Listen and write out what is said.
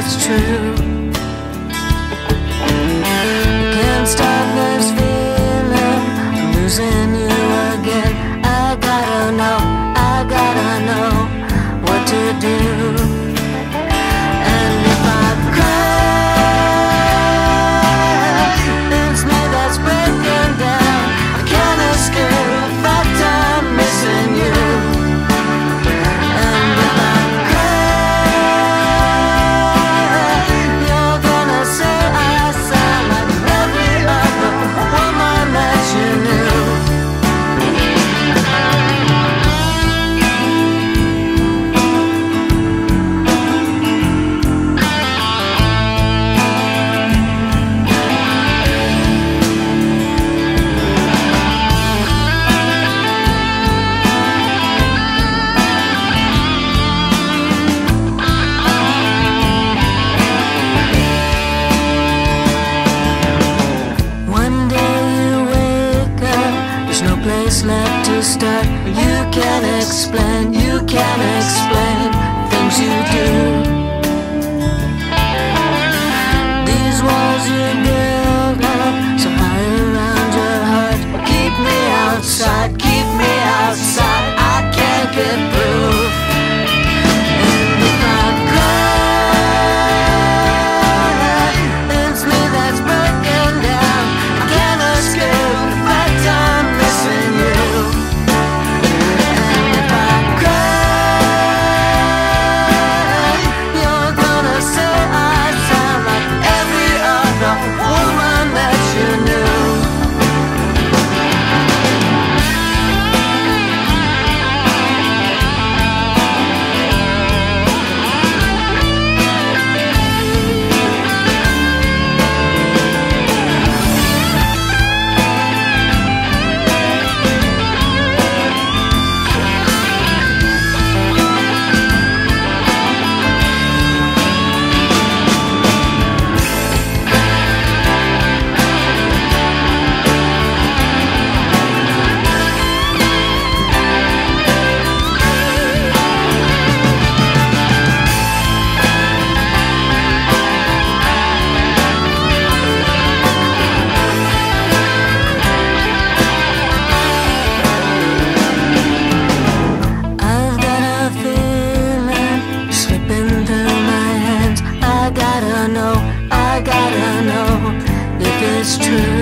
it's true. Can't stop this feeling, I'm losing you again. I gotta know what to do. And if I cry, it's me that's breaking down. I can't escape the fact I'm missing you. And if I cry, you're gonna say I sound like every other woman that you knew. One day you wake up, there's no place left to start. You can't explain things you do. These walls you build up so high around your heart keep me outside, I can't get through. And if I cry, it's me that's breaking down. I can't escape the fact I'm missing you. And if I cry, you're gonna say I sound like every other woman that you knew. I've got a feeling slipping through my hands. I gotta know if it's true.